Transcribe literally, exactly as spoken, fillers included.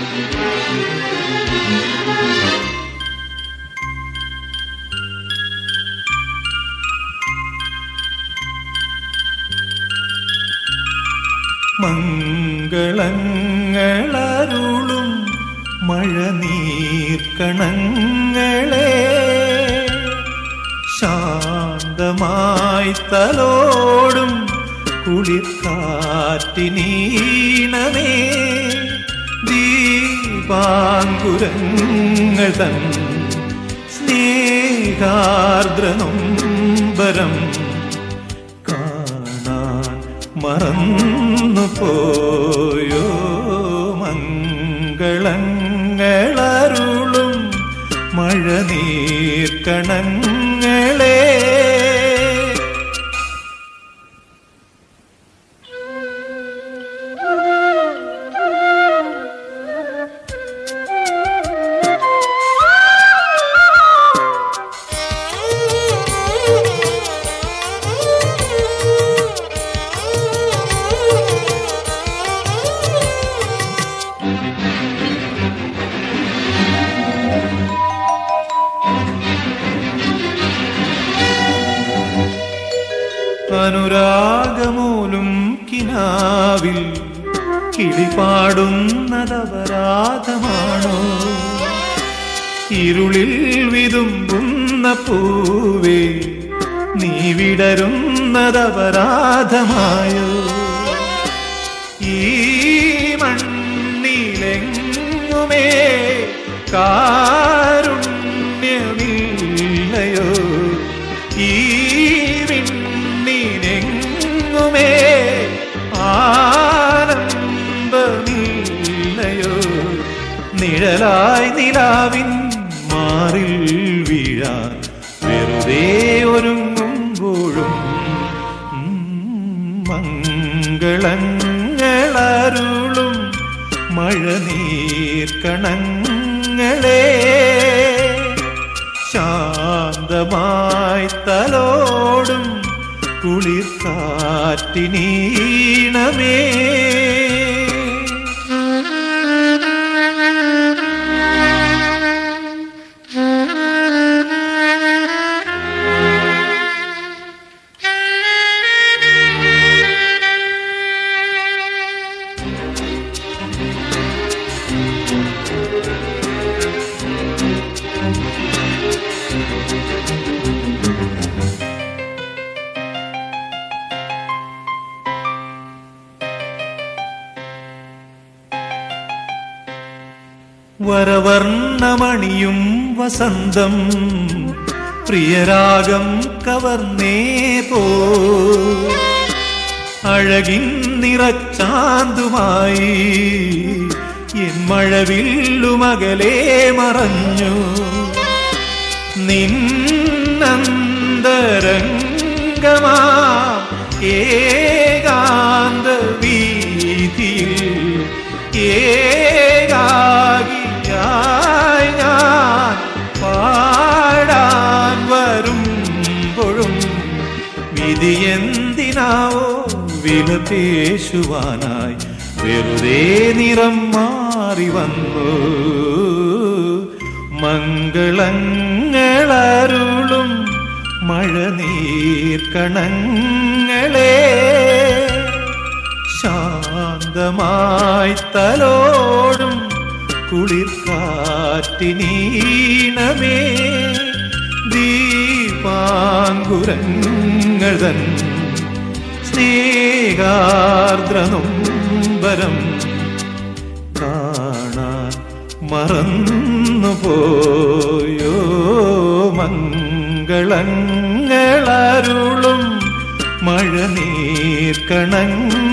മംഗളങ്ങളരുളും മഴനീർക്കണങ്ങളെ ശാന്തമായി തലോടും കുളിർക്കാറ്റിനീണമേ ദീപാങ്കുരങ്ങൾ തൻ സ്നേഹാർദ്രനൊമ്പരം കാണാൻ മറന്നു പോയോ. മംഗളങ്ങളരുളും മഴനീർക്കണങ്ങളെ അനുരാഗമൂലും കിനാവിൽ കിളിപാടുന്നതപരാധമാണോ? ഇരുളിൽ വിതുമ്പുന്ന പൂവേ നീ വിടരുന്നതപരാധമായോ? ഈ മണ്ണിലെങ്ങുമേ കാരുണ്യമില്ലയോ? ഈ െങ്ങുമേ ആനന്ദമില്ലയോ? നിഴലായി നിലാവിൻ മാറിൽ വീഴാൻ വെറുതെ ഒരുങ്ങുമ്പോഴും മംഗളങ്ങളരുളും മഴനീർക്കണങ്ങളെ ശാന്തമായി തലോടും കുളിർക്കാറ്റിനീണമേ വരവർണ്ണമണിയും വസന്തം പ്രിയരാഗം കവർന്നേ പോ. അഴകിൻ നിറച്ചാന്തുമായി എൻ മഴവില്ലുമകലേ മറഞ്ഞു. നിന്നന്തരംഗമാ ഏകാന്ത വീതിയിൽ ഏകാകിയായി ഞാൻ പാടാൻ വരുമ്പോഴും വിധിയെന്തിനാവോ വിലപേശുവാനായി വെറുതെ നിറം മാറി വന്നു. മംഗളങ്ങളരുളും മഴനീർക്കണങ്ങളെ ശാന്തമായി തലോടും കുളിർക്കാറ്റിനീണമേ ദീപാങ്കുരങ്ങൾ തൻ സ്നേഹാർദ്രനൊമ്പരം കാണാൻ മറന്നു പോയോ. മംഗളങ്ങളരുളും മഴനീർക്കണങ്ങൾ